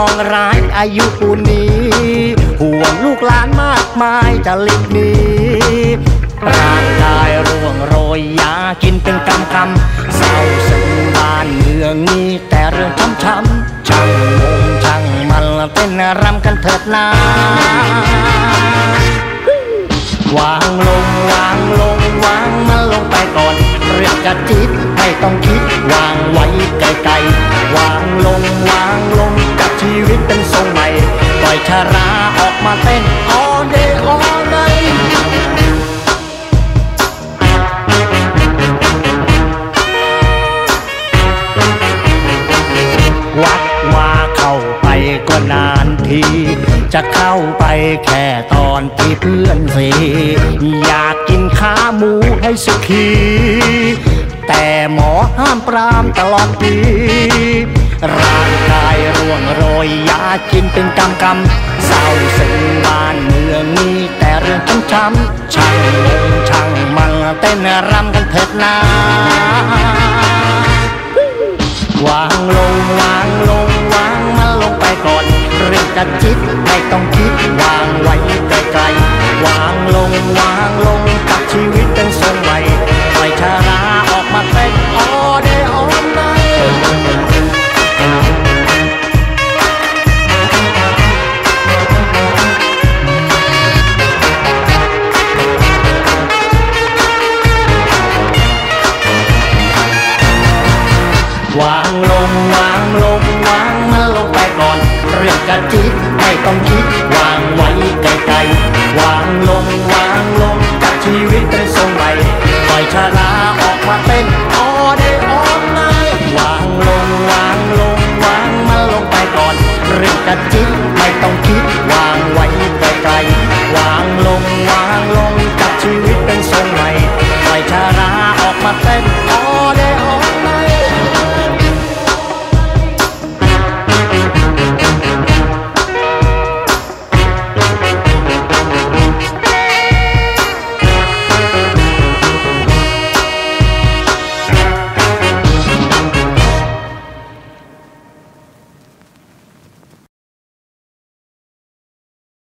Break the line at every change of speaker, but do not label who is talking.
องร้ายอายุปูนนี้ห่วงลูกหลานมากมายจะหลีกหนีร่างกายร่วงโรยยากินเป็นกำเศร้าซึ้งบ้านเมืองนี้แต่เรื่องช้ำๆช่างงงช่างมันเต้นรำกันเถิดนาวางลงวางลงวางมันลงไปก่อนเรื่องกระจิตไม่ต้องคิดวางไว้ไกลๆวางลงวางลงกับชีวิตเป็นทรงใหม่ปล่อยชาราออกมาเต้น all day all night วัดว่าเข้าไปก็นานทีจะเข้าไปแค่ตอนที่เพื่อนสิอยากกินขาหมูให้สุขีแต่หมอห้ามปรามตลอดปีร่างกายร่วงโรยยากินเป็นกำเศร้าซึ้งบ้านเมืองนี้แต่เรื่องช้ำๆช่างงงช่างมันเต้นรำกันเถิดนาวางลงวางลงวางมันลงไปก่อนเรื่องกระจิตไม่ต้องคิดวางไว้ไกลๆวางลงวางลงกับชีวิตเป็นทรงใหม่ปล่อยชาราออกมาเต้น all day all night วางลงวางลงวางมันลงไปก่อนเรื่องกระจิตไม่ต้องคิดวางไว้ไกลๆวางลงวางลงกับชีวิตเป็นทรงใหม่ปล่อยชาราออกมาเต้น all day all night วางลงวางลงวางมันลงไปก่อนเรื่องกระจิตไม่ต้องคิดวางไว้ไกลๆวางลงวาง